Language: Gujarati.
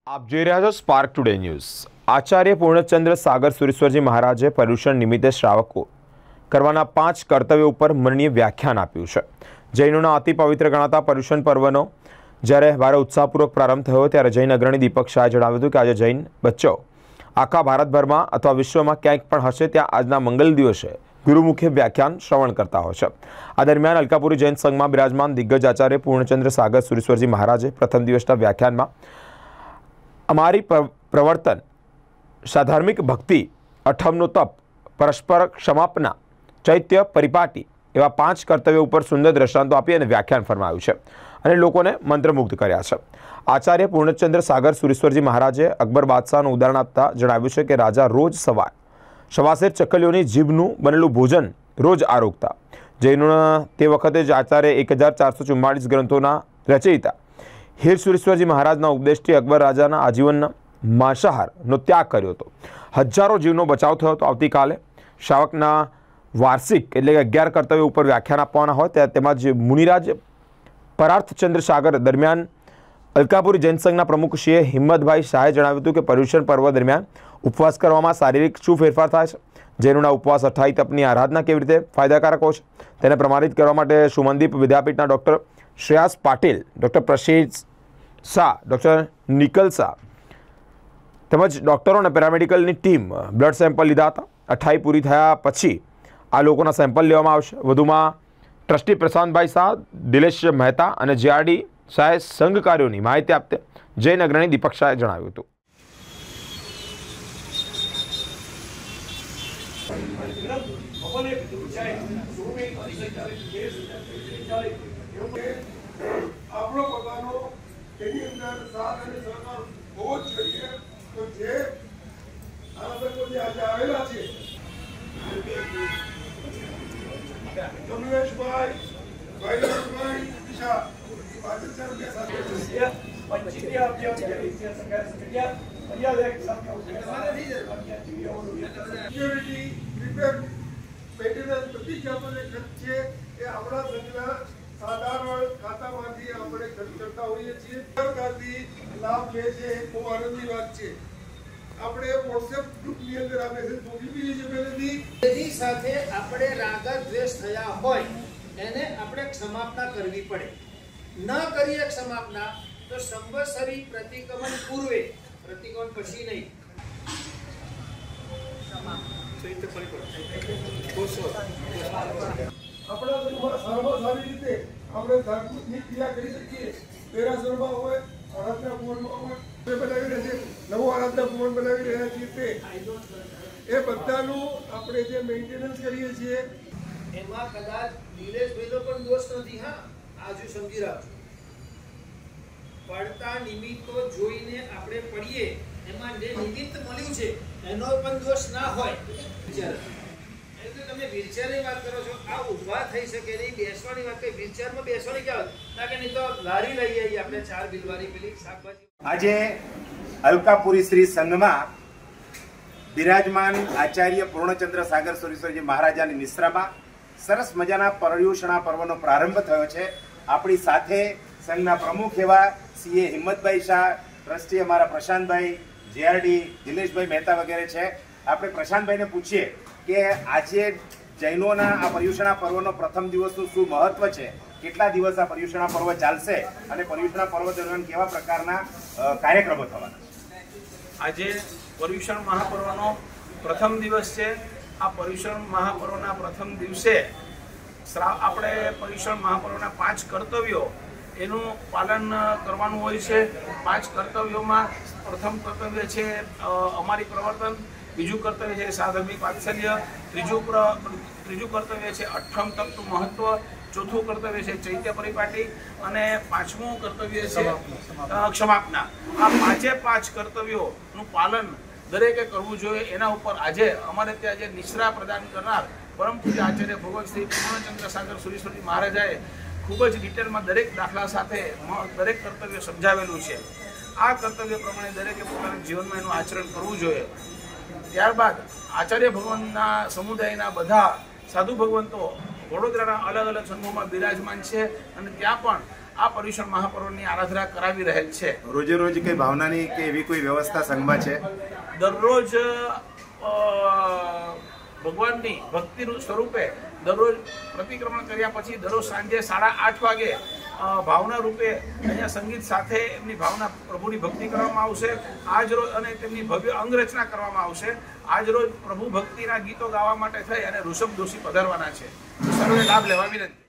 आप જોઈ રહ્યા છો spark today news. Acharya Purnachandra સાગર સુરેશ્વરજી મહારાજે પર્યુષણ નિમિત્તે શ્રાવકો કરવાના 5 કર્તવ્યો ઉપર મનનીય વ્યાખ્યાન આપ્યું છે। જૈનોના અતિ પવિત્ર ગણાતા પર્યુષણ પર્વનો જ્યારે ભારે ઉત્સાહપૂર્વક પ્રારંભ થયો ત્યારે જૈન અગ્રણી દીપક શાહે જણાવ્યું હતું કે આજે જૈન બચ્ચો આખા ભારતભરમાં અથવા વિશ્વમાં ક્યાંક પણ હશે ત્યાં આજના મંગલ દિવસે ગુરુમુખે વ્યાખ્યાન શ્રવણ કરતા હોય છે। આ દરમિયાન અલકાપુરી જૈન સંઘમાં બિરાજમાન દિગ્ગજ આચાર્ય પૂર્ણચંદ્ર સાગર સુરેશ્વરજી મહારાજે પ્રથમ દિવસના વ્યાખ્યાનમાં अमारी प्रवर्तन साधार्मिक भक्ति अठमनो तप परस्पर क्षमापना चैत्य परिपाटी एवं 5 कर्तव्यों पर सुंदर दृष्टांतो आपी अने व्याख्यान फरमाव्युं छे अने लोकोने मंत्रमुग्ध कर्या छे। आचार्य पूर्णचंद्र सागर सुरेश्वरजी महाराजे अकबर बादशाहनुं उदाहरण आपता जणाव्युं छे के राजा रोज सवार सवासेर चकलीओनी जीभनुं बनेलुं भोजन रोज आरोगता। जैनोना ते वखते ज आचार्य 1444 ग्रंथोना रचयिता हीर सुरेश्वरजी महाराजना उपदेशथी अकबर राजाना आजीवनना માંસાહારનો ત્યાગ કર્યો હતો। હજારો જીવનો બચાવ થયો હતો। આવતીકાલે શ્રાવકના વાર્ષિક એટલે કે 11 કર્તવ્યો ઉપર વ્યાખ્યાન આપવાના હોય તેમાં જ મુનિરાજ પરાર્થચંદ્ર સાગર દરમિયાન અલકાપુરી જૈન સંઘના પ્રમુખ શ્રી હિંમતભાઈ શાહે જણાવ્યું હતું કે પર્યુષણ પર્વ દરમિયાન ઉપવાસ કરવામાં શારીરિક શું ફેરફાર થાય છે, જૈનોના ઉપવાસ અઠાઈ તપની આરાધના કેવી રીતે ફાયદાકારક હોય છે તેને પ્રમાણિત કરવા માટે સુમનદીપ વિદ્યાપીઠના doctor Shreyas Patil, doctor Prashej Shah, doctor Nikal Shah તેમજ ડૉક્ટરો અને પેરામેડિકલની ટીમ બ્લડ સેમ્પલ લીધા હતા। અઠાઈ પૂરી થયા પછી આ લોકોના સેમ્પલ લેવામાં આવશે। વધુમાં ટ્રસ્ટી પ્રશાંતભાઈ શાહ, દિલેશ મહેતા અને જીઆરડી શાહે સંઘ કાર્યોની માહિતી આપતે જૈન અગ્રણી દીપક શાહે જણાવ્યું હતું। तो जे आनंदपुर जे आज आवेला छे जमुनेश भाई भाई दिशा पाटिल सर के साथ पंचिती आप जो सरकार सकिया बढ़िया लेक साथ सिक्योरिटी रिपेयर मेंटेनेंस बધી જાતોને ખર્ચ છે એ આપણા સંઘના સાધારણ ખાતામાંથી આપણે ખર્ચ કરતા હોઈએ છીએ। સરકારથી લાભ લે છે એ બહુ આનંદની વાત છે। આપણે WhatsApp ગ્રુપની અંદર આ મેસેજ મોકલી દીધી છે પહેલેથી। એની સાથે આપણે રાગ દ્વેષ થયા હોય એને આપણે ક્ષમાપના કરવી પડે। ન કરીએ ક્ષમાપના તો સંવત્સરી પ્રતિક્રમણ પૂર્વે, પ્રતિક્રમણ પછી નહીં। આપણા સારામાં સારી રીતે આપણે ધાર્મિકની ક્રિયા કરી શકીએ। દેરાસરમાં હોય, આરાધના ભવનમાં હોય, બનાવી રહ્યા છે, નવો આરાધના ભવન બનાવી રહ્યા છીએ તે એ બધાનું આપણે જે મેન્ટેનન્સ કરીએ છીએ એમાં કદાચ નિલેશભાઈનો પણ દોષ નથી। હા, આજુ સમજી રાખજો। પડતા નિમિત્તો જોઈને આપણે પડીએ એમાં જે નિમિત્ત મળ્યું છે એનો પણ દોષ ના હોય। વિચાર એટલે તમે વિચારની વાત કરો છો, આ ઊભા થઈ શકે નહીં, બેસવાની વાત કઈ વિચારમાં બેસવાની ક્યાં ના કે નહીં તો લારી લઈ આવીએ આપણે 4 બિલવારી પેલી શાકભાજી। આજે અલકાપુરી શ્રી સંઘમાં બિરાજમાન આચાર્ય પૂર્ણચંદ્ર સાગર સુરેશ્વરજી મહારાજાની નિશ્રામાં સરસ મજાના પર્યુષણા પર્વનો પ્રારંભ થયો છે। આપણી સાથે સંઘના પ્રમુખ એવા સીએ હિંમતભાઈ શાહ, ટ્રસ્ટી અમારા પ્રશાંતભાઈ, જીઆરડી દિલેશભાઈ મહેતા વગેરે છે। આપણે પ્રશાંતભાઈને પૂછીએ કે આજે જૈનોના આ પર્યુષણા પર્વનો પ્રથમ દિવસનું શું મહત્વ છે, કેટલા દિવસ આ પર્યુષણા પર્વ ચાલશે અને પર્યુષણા પર્વ દરમિયાન કેવા પ્રકારના કાર્યક્રમો થવાના? આજે પર્યુષણ મહાપર્વનો પ્રથમ દિવસ છે। આ પર્યુષણ મહાપર્વના પ્રથમ દિવસે આપણે પર્યુષણ મહાપર્વના 5 કર્તવ્યો એનું પાલન કરવાનું હોય છે। 5 કર્તવ્યોમાં પ્રથમ કર્તવ્ય છે અમારી પ્રવર્તન, બીજું કર્તવ્ય છે સાધર્મિક વાત્સલ્ય, ત્રીજું કર્તવ્ય છે અઠમ તપનું મહત્વ, ચોથું કર્તવ્ય છે ચૈત્ય પરિપાટી અને 5મું કર્તવ્ય છે ક્ષમાપના। આ 5 કર્તવ્યોનું પાલન દરેકે કરવું જોઈએ। એના ઉપર આજે અમારે ત્યાં જે નિશ્રા પ્રદાન કરનાર પરમ પૂજ્ય આચાર્ય ભગવત શ્રી પૂર્ણચંદ્ર સાગર સુરેશ્વરજી મહારાજાએ ખૂબ જ ડિટેલમાં દરેક દાખલા સાથે દરેક કર્તવ્ય સમજાવેલું છે। આ કર્તવ્ય પ્રમાણે દરેકે પોતાના જીવનમાં એનું આચરણ કરવું જોઈએ। ત્યારબાદ આચાર્ય ભગવાનના સમુદાયના બધા સાધુ ભગવંતો વડોદરાના અલગ અલગ સંઘોમાં બિરાજમાન છે અને ત્યાં પણ આ પર્યુષણ મહાપર્વની આરાધના કરાવી રહેલ છે. રોજે રોજ કઈ ભાવનાની કે એવી કોઈ વ્યવસ્થા સંઘમાં છે? દરરોજ ભગવાનની ભક્તિનું સ્વરૂપે દરરોજ પ્રતિક્રમણ કર્યા પછી દરરોજ સાંજે 8:30 વાગે ભાવના રૂપે અહીંયા સંગીત સાથે એમની ભાવના પ્રભુની ભક્તિ કરવામાં આવશે. આજ રોજ અને તેમની ભવ્ય અંગરચના કરવામાં આવશે. આજ રોજ પ્રભુ ભક્તિના ગીતો ગાવા માટે થઈ અને ઋષભ દોશી પધારવાના છે. સર્વે લાભ લેવા વિનંતી.